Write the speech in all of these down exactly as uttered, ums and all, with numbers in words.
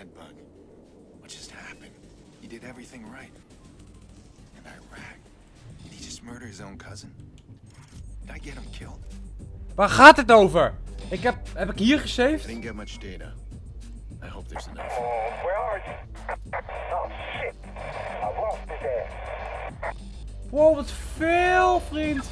Bedbug. What just happened? He did everything right. In Iraq. Did he just murder his own cousin? Did I get him killed? Waar gaat het over? Ik heb... Heb ik hier gesaved? I didn't get much data. I hope there's enough. Oh, where are you? Oh shit. I lost his ass. Wow, wat veel, vriend.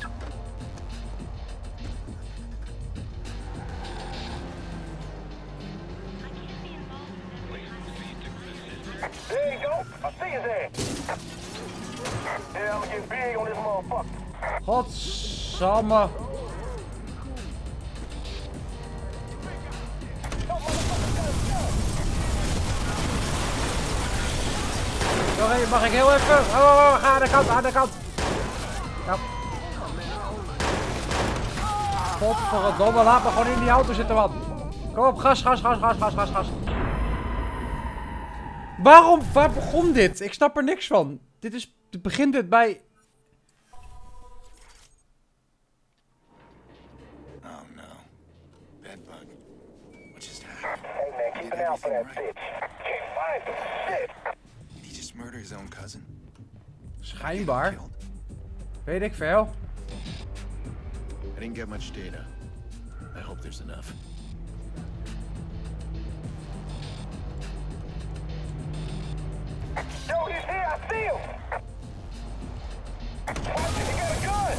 There you go. I see his ass. Yeah, I'm gonna get big on this motherfucker. Godsamme. Sorry, mag ik heel even? Oh, oh, oh, ga aan de kant, aan de kant. Ja. Godverdomme, laat me gewoon in die auto zitten, man. Kom op, gas, gas, gas, gas, gas, gas, gas. Waarom, waar begon dit? Ik snap er niks van. Dit is, het begint dit bij... Oh no. Bedbug. What just happened? Hey man, keep an eye out for that bitch. Can't find him. Shit. Did he just murder his own cousin? Schijnbaar. Weet ik veel. I didn't get much data. I hope there's enough. Yo, he's here. I see him. Watch it, he got a gun.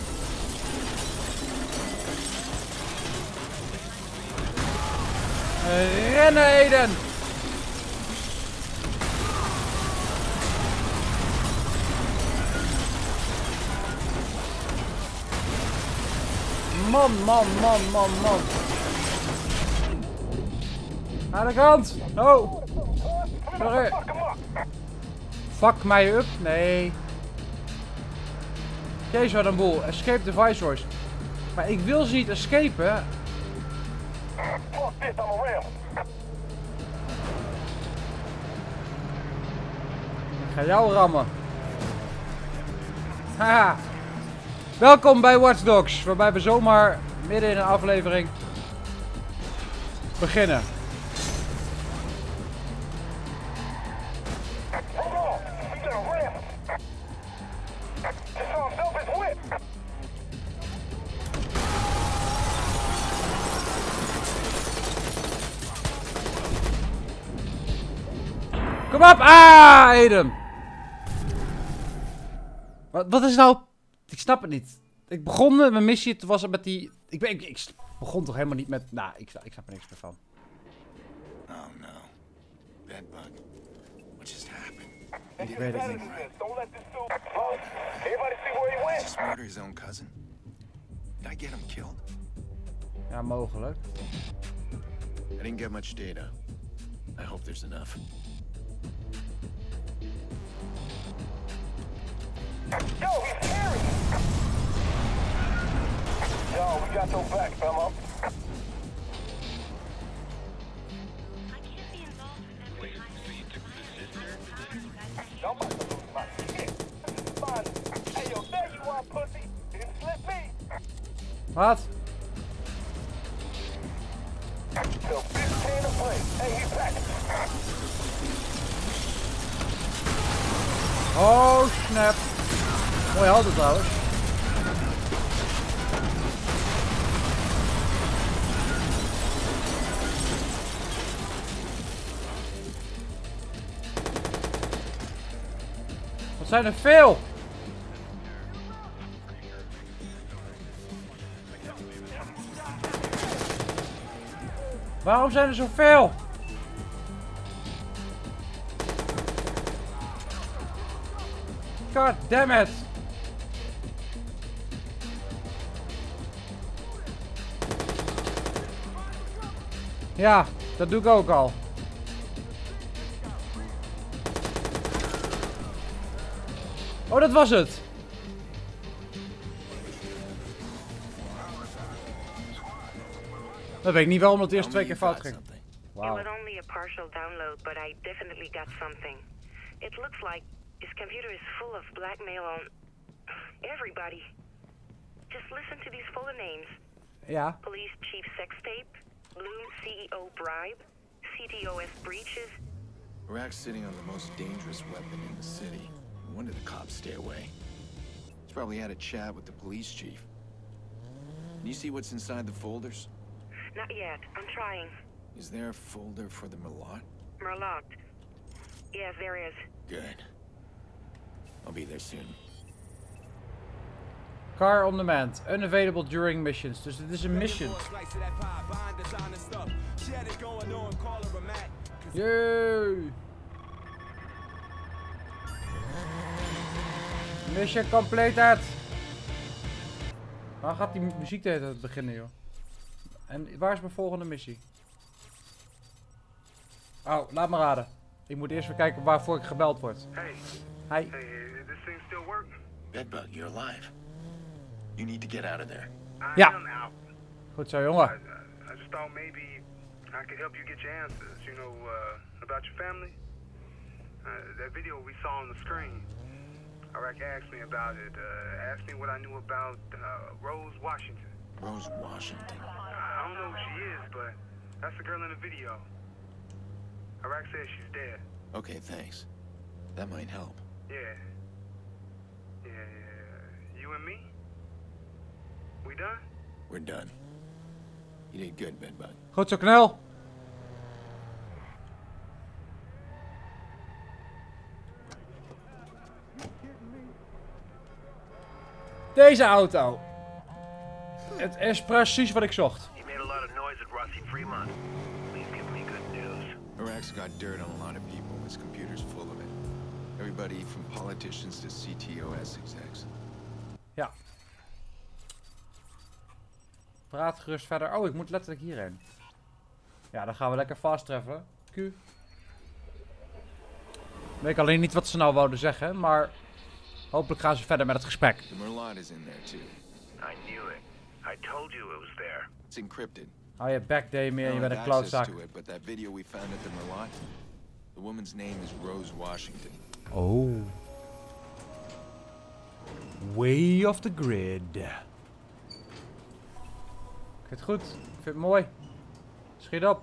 Rennen, Aiden! Man, man, man, man, man. Aan de kant! Oh! Sorry. Fuck mij up? Nee. Kees, wat een boel. Escape the Viceroys. Maar ik wil ze niet escapen. Fuck this, I'm around. Ik ga jou rammen. Haha. Welkom bij Watch Dogs, waarbij we zomaar midden in een aflevering beginnen. Hold on, we got a ramp. Just saw himself his whip. Kom op! Ah, Aiden! Wat, wat is nou... Ik snap het niet. Ik begon met mijn missie, toen was het met die... Ik, ben, ik, ik begon toch helemaal niet met... Nou, ik, ik snap er niks meer van. Oh no. Bedbug. What just happened? Ik weet het niet. Don't let this dude. Oh, everybody see where he Did he went? just murder his own cousin? Did I get him killed? Ja, mogelijk. I didn't get much data. I hope there's enough. Yo, he's carrying. Yo, we got your back, fella. I'm about to lose my shit. Fine. Hey, yo, there you are, pussy. Didn't slip me. Wat? Till fifteen to play. Hey, he's back. Oh, snap. Mooi auto trouwens. Wat zijn er veel? Waarom zijn er zoveel? God damn it! Ja, dat doe ik ook al. Oh, dat was het. Dat weet ik niet waarom het eerst twee keer fout ging. It was only a partial download, but I definitely got something. It looks like his computer is full of blackmail on everybody. Just listen to these fuller names. Ja. Police Chief Sex Tape, Bloom C E O Bribe, C C T O S breaches? Iraq's sitting on the most dangerous weapon in the city. No wonder the cops stay away. He's probably had a chat with the police chief. Can you see what's inside the folders? Not yet. I'm trying. Is there a folder for the Merlot? Merlot. Yes, there is. Good. I'll be there soon. Car on demand. Unavailable during missions. Dus dit is een mission. Yay! Mission completed. Waar gaat die muziek de hele tijd beginnen, joh? En waar is mijn volgende missie? Oh, laat me raden. Ik moet eerst weer kijken waarvoor ik gebeld word. Hey. Hi. Hey, this thing still work? Bedbug, you're alive. You need to get out of there. I Ja. am out. Goed zo, jongen. I, I just thought maybe I could help you get your answers. You know, uh, about your family. Uh, that video we saw on the screen. Iraq asked me about it. Uh, asked me what I knew about uh, Rose Washington. Rose Washington. I don't know who she is, but that's the girl in the video. Iraq says she's dead. Okay, thanks. That might help. Yeah. Yeah, yeah. You and me? We done? We're done. You did good, Bedbug. Goed zo, knel. Deze auto. Het is precies wat ik zocht. He made a lot of noise at Rossi Fremont. Please give me good news. Iraq's got dirt on a lot of people. His computer's full of it. Everybody from politicians to C T O S execs. Ja. Praat gerust verder. Oh, ik moet letterlijk hierheen. Ja, dan gaan we lekker fast treffen. Q. Weet ik alleen niet wat ze nou wouden zeggen, maar hopelijk gaan ze verder met het gesprek. The Merlot is in there too. I knew it. I told you it was there. It's encrypted. Hou je back, Damien, je I bent don't een have access klootzak. to it, but that video we found at the Merlot, the woman's name is Rose Washington. Oh. Way off the grid. Ik vind het goed. Ik vind het mooi. Schiet op.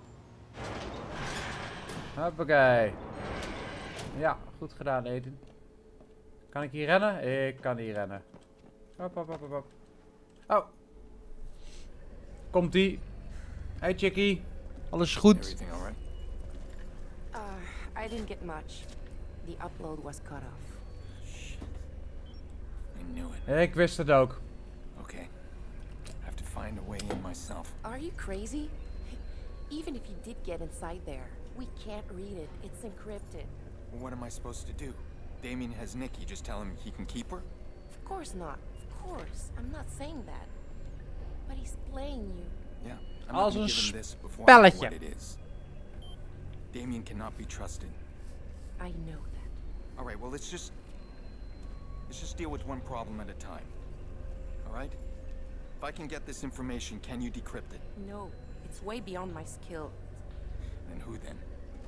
Hoppakee. Ja, goed gedaan, Eden. Kan ik hier rennen? Ik kan hier rennen. Hop, hop, hop, hop, hop. Oh. Komt-ie. Hey, chickie. Alles goed? Everything all right? Uh, I didn't get much. The upload was cut off. Shit. I knew it. Ik wist het ook. Okay. I have to find a way in myself. Are you crazy? Even if you did get inside there, we can't read it. It's encrypted. Well, what am I supposed to do? Damien has Nikki. Just tell him he can keep her? Of course not. Of course. I'm not saying that. But he's playing you. Yeah. I'm Als not een gonna give him this before I know spelletje. what it is. Damien cannot be trusted. I know that. All right, well, let's just... Let's just deal with one problem at a time. All right? If I can get this information, can you decrypt it? No, it's way beyond my skill. And who then?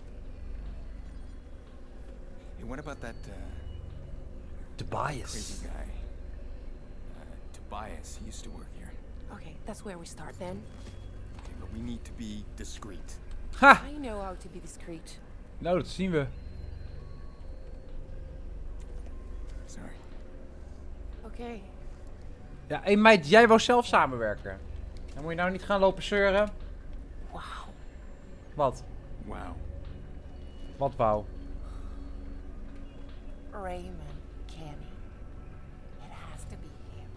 Hey, what about that, uh, Tobias. crazy guy? Uh, Tobias, he used to work here. Okay, that's where we start then. Okay, but we need to be discreet. Ha! I know how to be discreet. Nou, dat zien we. Sorry. Okay. Ja, hé meid, jij wou zelf samenwerken. Dan moet je nou niet gaan lopen zeuren. Wow. Wat? Wow. Wat wou? Raymond Kenny. It has to be him.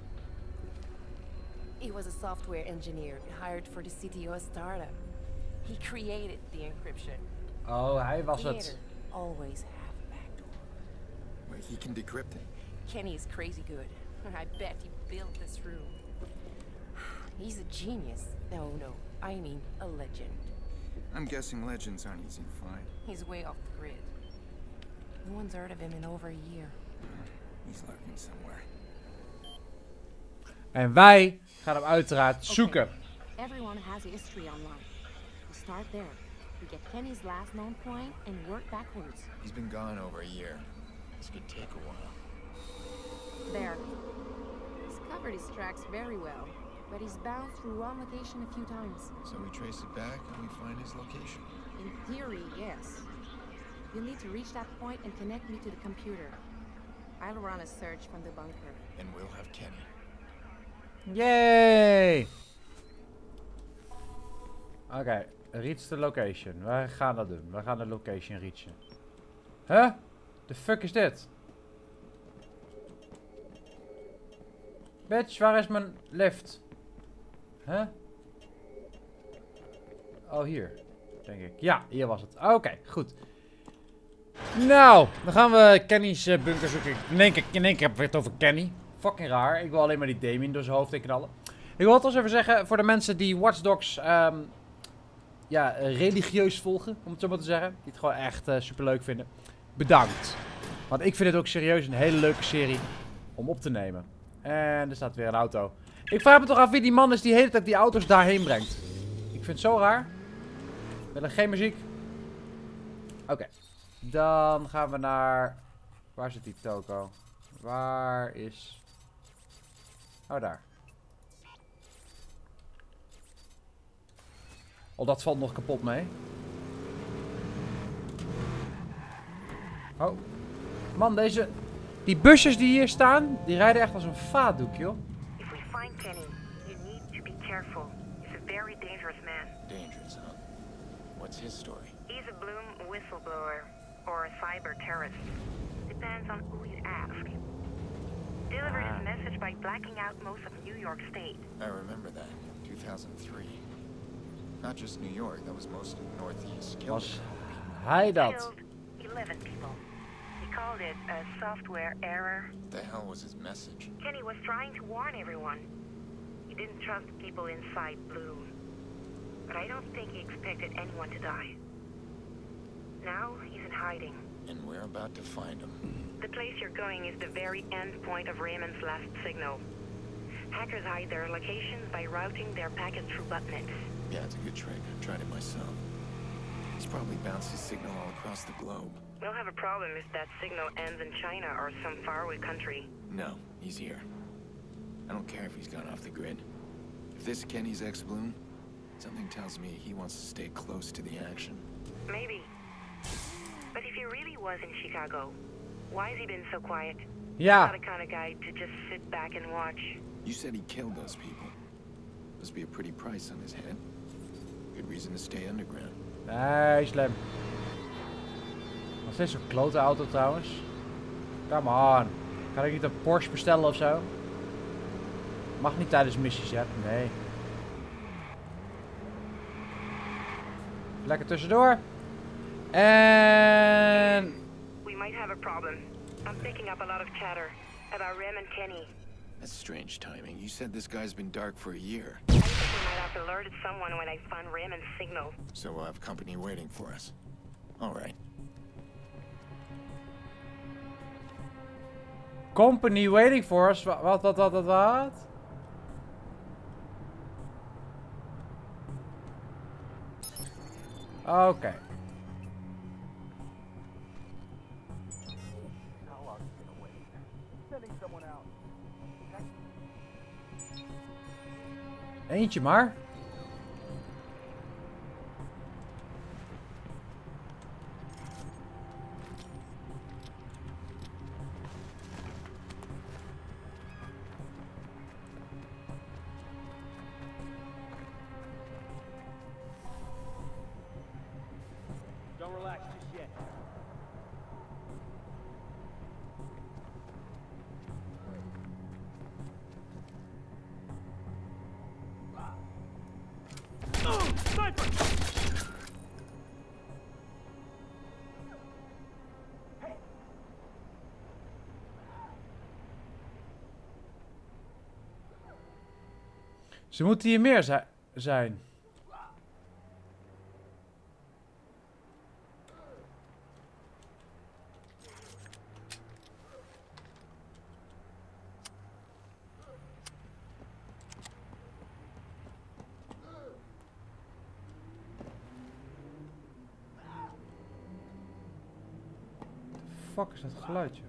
He was a software engineer hired for the C T O startup. He created the encryption. Oh, hij was Theater het. always have a backdoor. Wait, he can decrypt it. Kenny is crazy good. I bet he built this room. He's a genius. No, no, I mean a legend. I'm guessing legends aren't easy to find. He's way off the grid. No one's heard of him in over a year. He's lurking somewhere. En wij gaan hem uiteraard zoeken. Everyone has a history online. We start there. We get Kenny's last known point and work backwards. He's been gone over a year. This could take a while. There. He's covered his tracks very well, but he's bounced through one location a few times. So we trace it back and we find his location. In theory, yes. You'll need to reach that point and connect me to the computer. I'll run a search from the bunker. And we'll have Kenny. Yay! Oké, okay, reach the location. Wij gaan dat doen. We gaan de location reachen. Huh? The fuck is dit? Bitch, waar is mijn lift? Huh? Oh, hier. Denk ik. Ja, hier was het. Oké, okay, goed. Nou, dan gaan we Kenny's uh, bunker zoeken. In één keer, in één keer heb ik het over Kenny. Fucking raar. Ik wil alleen maar die Damien door zijn hoofd heen knallen. Ik wil het eens even zeggen, voor de mensen die Watch Dogs um, ja, uh, religieus volgen, om het zo maar te zeggen. Die het gewoon echt uh, super leuk vinden. Bedankt. Want ik vind het ook serieus een hele leuke serie om op te nemen. En er staat weer een auto. Ik vraag me toch af wie die man is die de hele tijd die auto's daarheen brengt. Ik vind het zo raar. We willen geen muziek. Oké. Okay. Dan gaan we naar... Waar zit die toko? Waar is... Oh, daar. Oh, dat valt nog kapot mee. Oh. Man, deze... Die busjes die hier staan, die rijden echt als een vaatdoek, joh. If we find Kenny, you need to be careful. He's a very dangerous man. Dangerous, huh? What's his story? He's a Bloom whistleblower. Or a cyber terrorist. Depends on who you ask. Delivered his message by blacking out most of New York State. I remember that. two thousand three. Not just New York, that was most of the Northeast. Was hij dat? Killed eleven people. He called it a software error. What the hell was his message? Kenny was trying to warn everyone. He didn't trust the people inside Bloom. But I don't think he expected anyone to die. Now he's in hiding. And we're about to find him. The place you're going is the very end point of Raymond's last signal. Hackers hide their locations by routing their packets through botnets. Yeah, it's a good trick. I've tried it myself. He's probably bounced his signal all across the globe. We'll have a problem if that signal ends in China or some faraway country. No, he's here. I don't care if he's gone off the grid. If this is Kenny's ex-Bloom, something tells me he wants to stay close to the action. Maybe. But if he really was in Chicago, why has he been so quiet? Yeah. Not the kind of guy to just sit back and watch. You said he killed those people. Must be a pretty price on his head. Good reason to stay underground. Nee, slim. Wat is zo'n klote auto trouwens? Come on. Kan ik niet een Porsche bestellen of zo? Mag niet tijdens missies, hè? Nee. Lekker tussendoor. En... We might have a problem. I'm picking up a lot of chatter about Rem and Kenny. That's strange timing. You said this guy's been dark for a year. I think we might have alerted someone when I found Raymond's signal. So we'll have company waiting for us. All right. Company waiting for us? Wat, wat, wat, wat, wat? Oké. Okay. Eentje maar. Don't relax just yet. Ze moeten hier meer zi zijn. Wat de fuck is dat geluidje?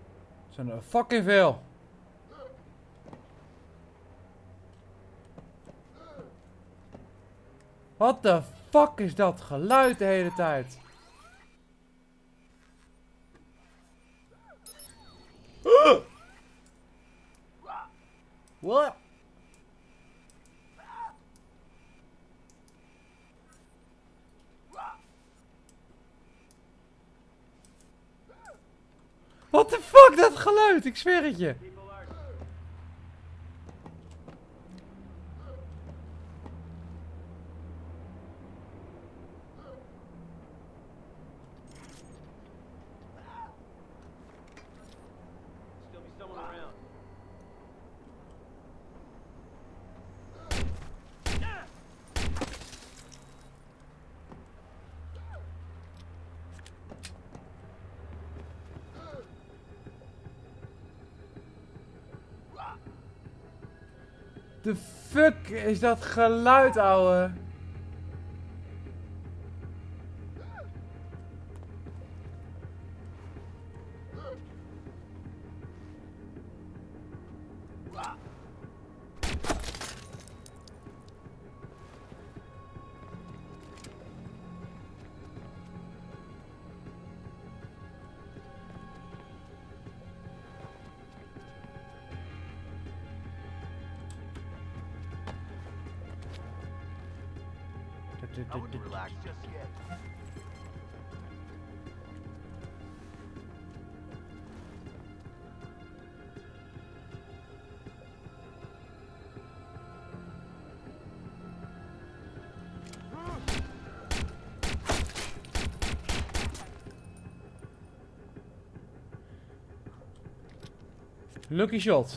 Er zijn er fucking veel. What the fuck is dat geluid de hele tijd? What? What the fuck, dat geluid, ik zweer het je. De fuck is dat geluid, ouwe? I wouldn't relax just yet. Lucky shot.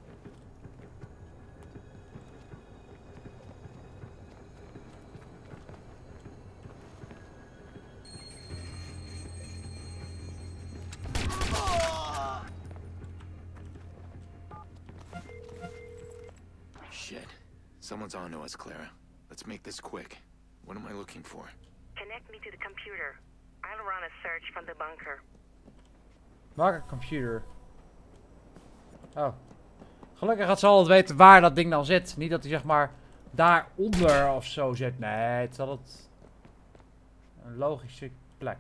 Shit. Someone's on to us, Clara. Let's make this quick. What am I looking for? Connect me to the computer. I'll run a search from the bunker. Maak een computer. Oh. Gelukkig gaat ze altijd weten waar dat ding dan zit. Niet dat hij zeg maar daaronder of zo zit. Nee, het is altijd een logische plek.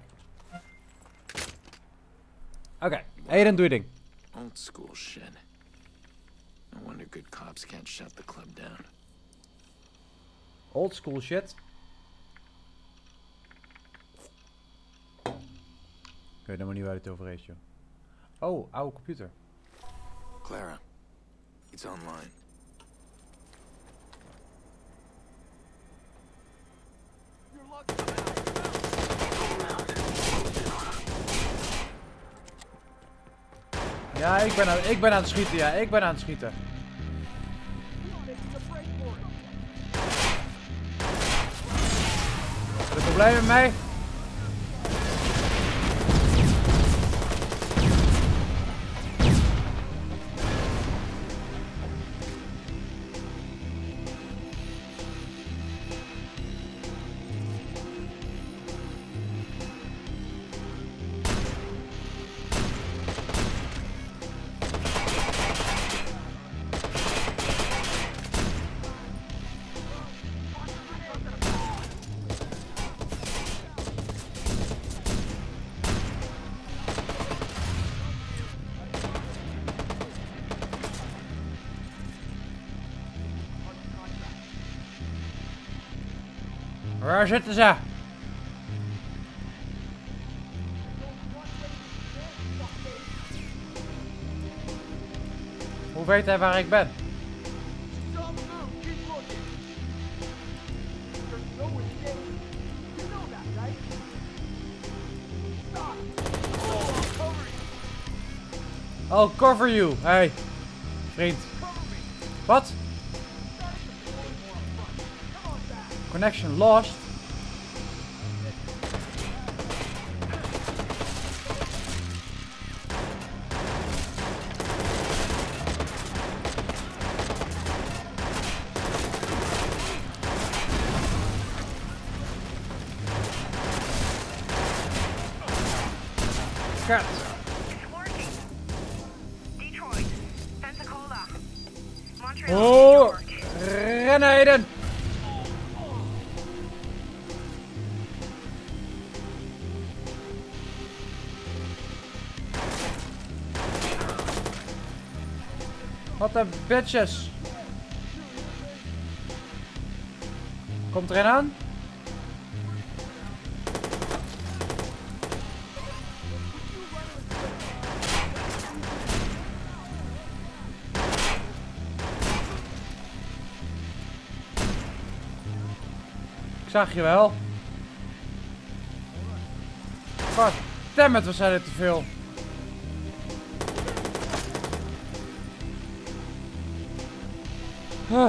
Oké, okay. Aiden, doe je ding. Old school shit. No wonder good cops can't shut the club down. Old school shit. Ik weet helemaal niet waar het over is, joh. Oh, oude computer. Clara, it's online. Ja, ik ben, aan, ik ben aan het schieten, ja, ik ben aan het schieten. Heb je problemen met mij? Waar zitten ze? Hoe weet hij waar ik ben? I'll cover you. Hey, vriend. Wat? Connection lost. Cut. It's working. Detroit, Pensacola, Montreal, Oh, New York. rennen, Aiden. Wat een bitches. Komt er een aan? Ik zag je wel. God damn it, we zijn er te veel. Huh.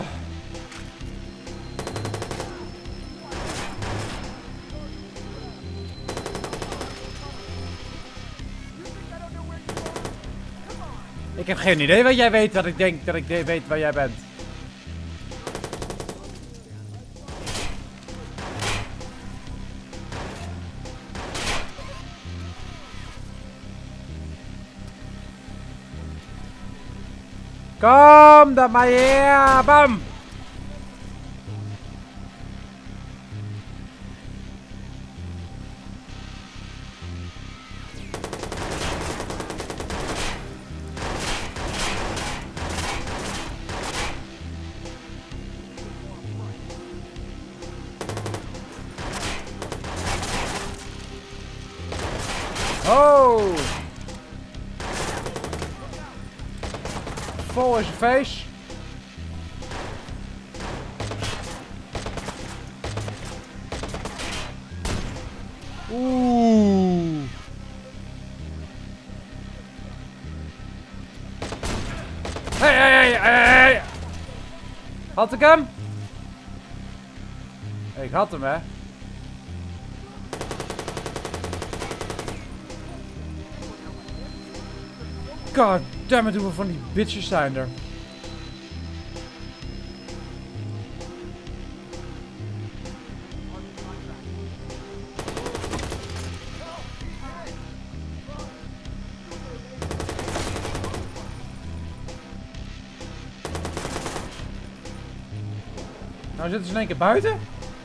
Ik heb geen idee wat jij weet, dat ik denk dat ik weet waar jij bent. Kom dan maar hier, bam! Oh! Vol in zijn face. Oeh. Hey, hey, hey, hey. Had ik hem? Ik had hem, hè. God damn it, hoeveel van die bitches zijn er? Nou zitten ze in één keer buiten?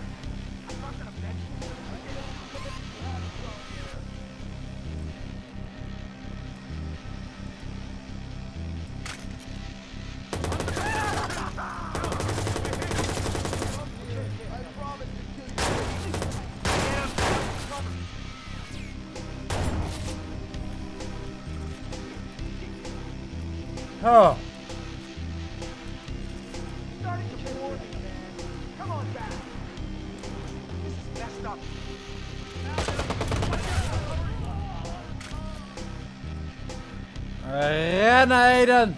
Oh. Rennen, Aiden!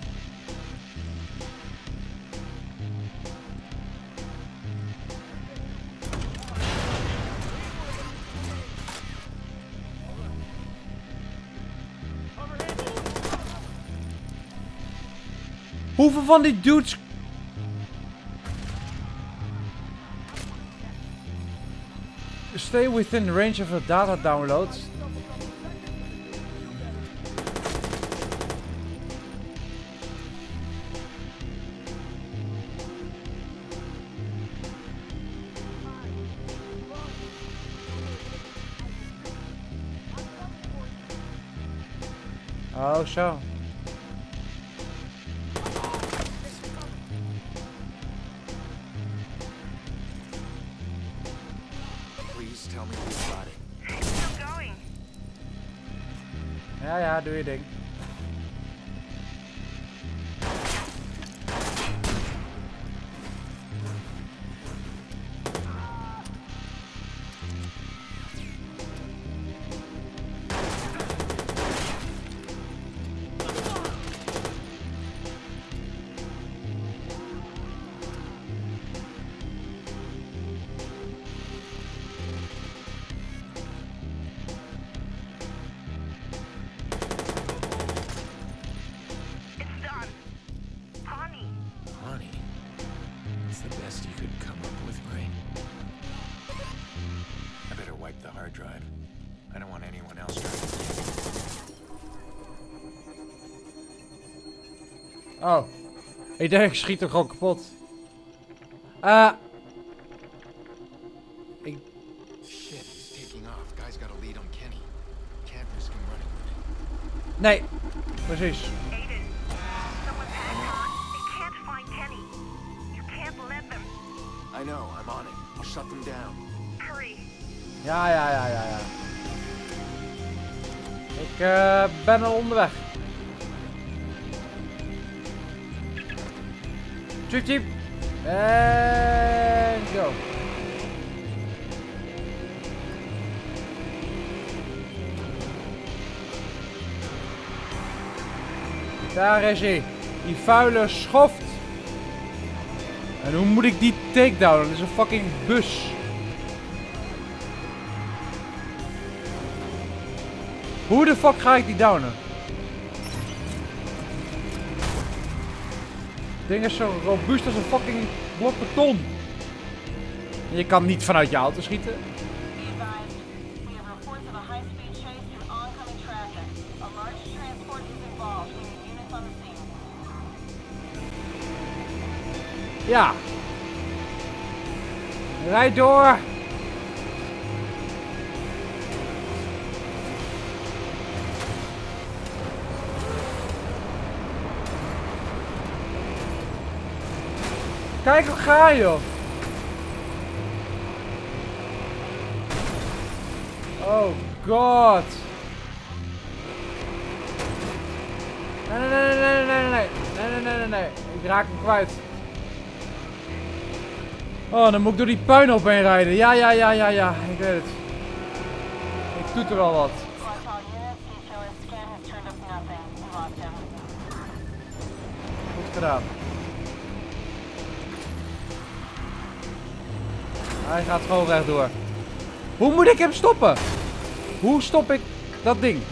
Hoeveel van die dudes... Stay within range of the data downloads. Oh, zo. Please tell me you got it. Still going. Ja, ja, doe je ding. The hard drive. I don't want anyone else trying to... Oh. Ik denk ik schiet hem gewoon kapot. Uh. Ik... Shit, he's taking off. Guy's got a lead on Kenny. Can't risk him running with it. Nee. Precies. Aiden, someone's hanging on. I know, I'm on it. I'll shut them down. Hurry. Ja, ja, ja, ja, ja. Ik uh, ben al onderweg. Jeep, jeep. En go. Daar is hij. Die vuile schoft. En hoe moet ik die takedownen? Dat is een fucking bus. Hoe de fuck ga ik die downen? Het ding is zo robuust als een fucking blok beton. En je kan niet vanuit je auto schieten. Ja. Rijd door. Kijk hoe ga je, joh. Oh god. Nee, nee, nee, nee, nee, nee, nee, nee, nee, nee, nee. Ik raak hem kwijt. Oh, dan moet ik door die puinhoop heen rijden. Ja, ja, ja, ja, ja. Ik weet het. Ik doe er wel wat. Goed gedaan. Hij gaat gewoon rechtdoor. Hoe moet ik hem stoppen? Hoe stop ik dat ding?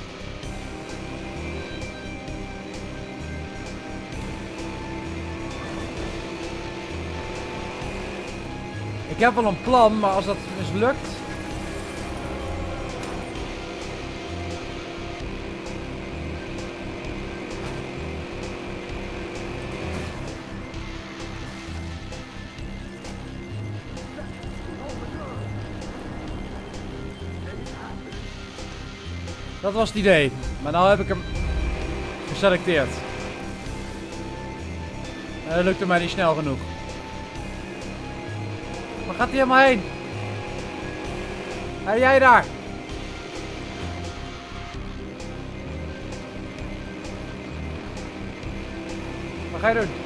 Ik heb wel een plan, maar als dat mislukt... Dat was het idee, maar nu heb ik hem geselecteerd. En dat lukte mij niet snel genoeg. Waar gaat hij helemaal heen? Hé, jij daar! Wat ga je doen?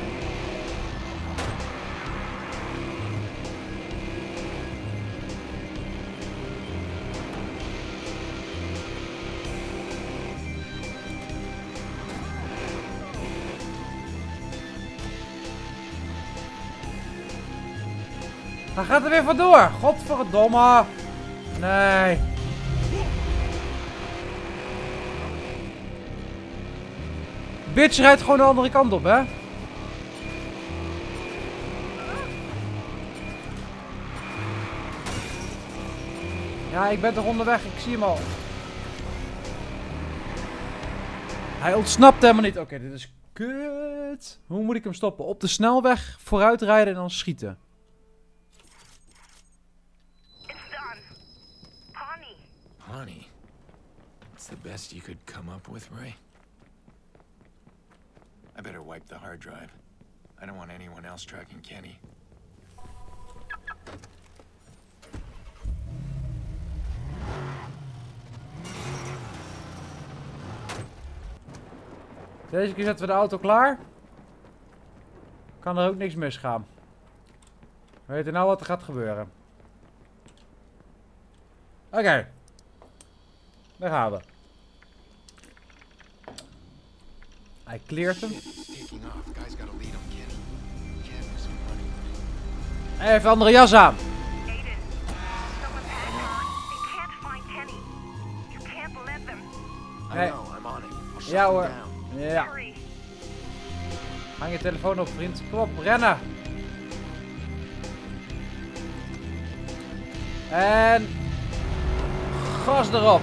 Hij gaat er weer vandoor. Godverdomme. Nee. Bitch rijdt gewoon de andere kant op, hè? Ja, ik ben toch onderweg. Ik zie hem al. Hij ontsnapt helemaal niet. Oké, okay, dit is kut. Hoe moet ik hem stoppen? Op de snelweg vooruit rijden en dan schieten. Honey, it's the best you could come up with, Ray. I better wipe the hard drive. I don't want anyone else tracking Kenny. Deze keer zetten we de auto klaar. Kan er ook niks misgaan. We weten nou wat er gaat gebeuren. Oké. Okay. Daar gaan we. Hij cleart hem. Hij heeft een andere jas aan. Nee. Ja hoor. Ja. Hang je telefoon op, vriend. Kom op, rennen. En... gas erop.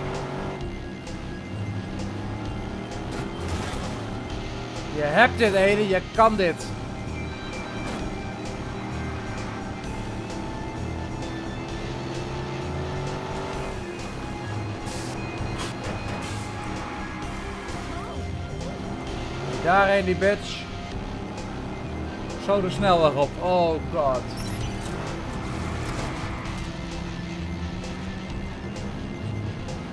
Je hebt dit, Ede. Je kan dit. Daarheen die bitch. Zo de snelweg op. Oh god.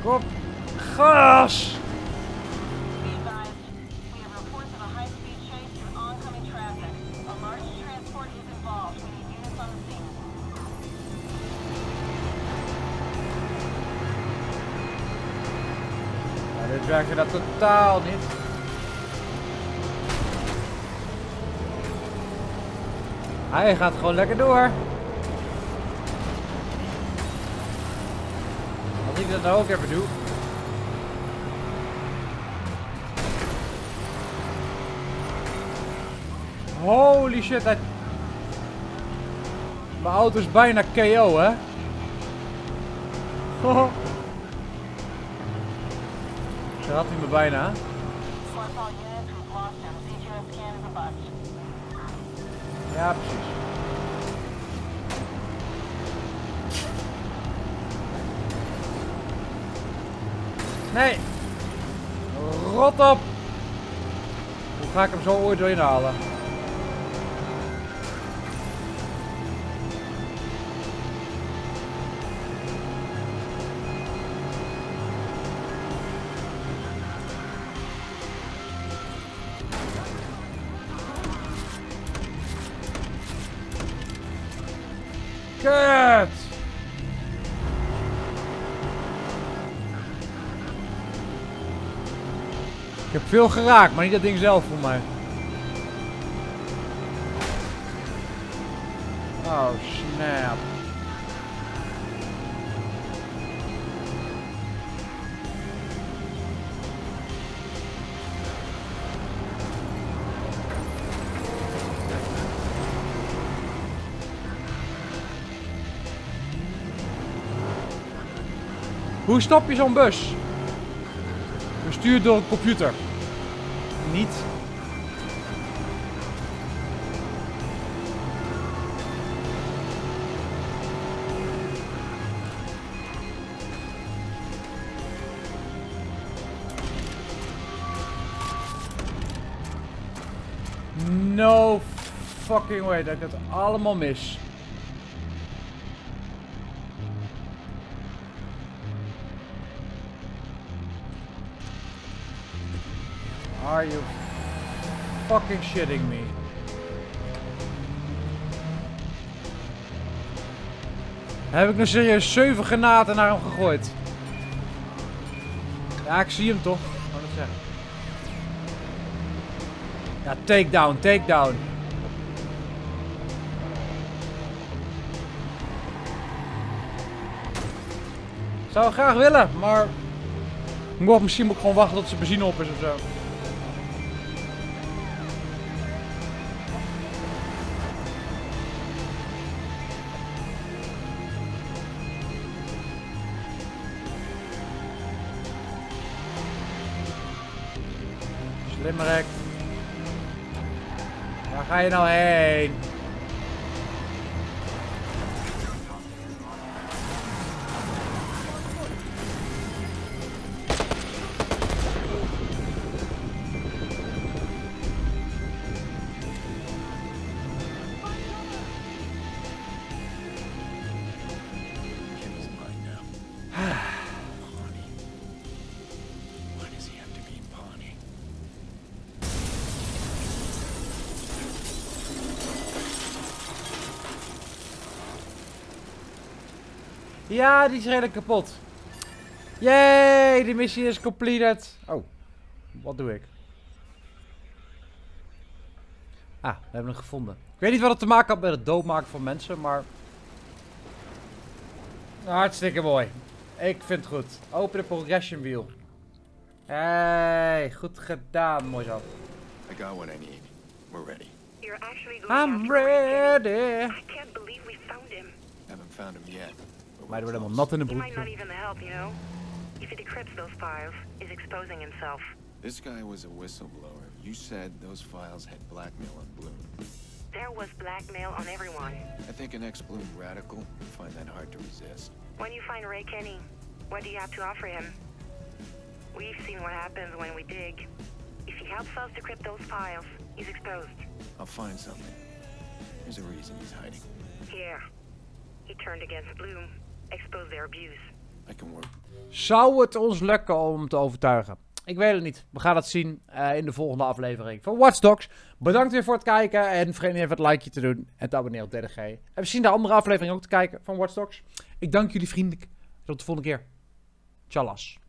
Kom. Gas! Be advised, we have reports of a high-speed chase through oncoming traffic. A large transport is involved. We need units on the scene. Ja, dit werkt dat totaal niet. Hij gaat gewoon lekker door. Als ik dat nou ook even doe. Holy shit, hij... Mijn auto is bijna K O, hè? Hoho. Daar had hij me bijna. Source all units, we've lost him. C G S scan is a bust. Ja, precies. Nee! Rot op! Hoe ga ik hem zo ooit doorheen halen? Kut! Ik heb veel geraakt, maar niet dat ding zelf voor mij. Oh, snap. Hoe stop je zo'n bus? Bestuurd door een computer. Niet. No fucking way dat ik het allemaal mis. Are you fucking shitting me? Heb ik nou serieus zeven granaten naar hem gegooid? Ja, ik zie hem toch. Ik wou dat zeggen. Ja, takedown, takedown. Ik zou het graag willen, maar... Moet, misschien moet ik gewoon wachten tot zijn benzine op is of zo. Slimmerek. Waar ga je nou heen? Ja, die is redelijk kapot. Yay, die missie is completed. Oh, wat doe ik? Ah, we hebben hem gevonden. Ik weet niet wat het te maken had met het doodmaken van mensen, maar... Hartstikke mooi. Ik vind het goed. Open de progression wheel. Hey, goed gedaan, mooi zo. I got what I need. We're ready. You're actually going I'm after Ray Kenny? ready. I can't believe we found him. Haven't found him yet. but Maar we're er wordt helemaal close. nat in de He might not broek. even help, you know? If he decrypts those files, he's exposing himself. This guy was a whistleblower. You said those files had blackmail on Bloom. There was blackmail on everyone. I think an ex-Bloom radical would find that hard to resist. When you find Ray Kenny, what do you have to offer him? We've seen what happens when we dig. If he helps us decrypt those files, he's exposed. I'll find something. There's a reason he's hiding. Here. He turned against Bloom, exposed their abuse. I can work. Zou het ons lukken om hem te overtuigen? Ik weet het niet. We gaan het zien uh, in de volgende aflevering van Watch Dogs. Bedankt weer voor het kijken. En vergeet niet even het likeje te doen. En te abonneren op D D G. En misschien de andere aflevering ook te kijken van Watch Dogs. Ik dank jullie vriendelijk. Tot de volgende keer. Tjallas.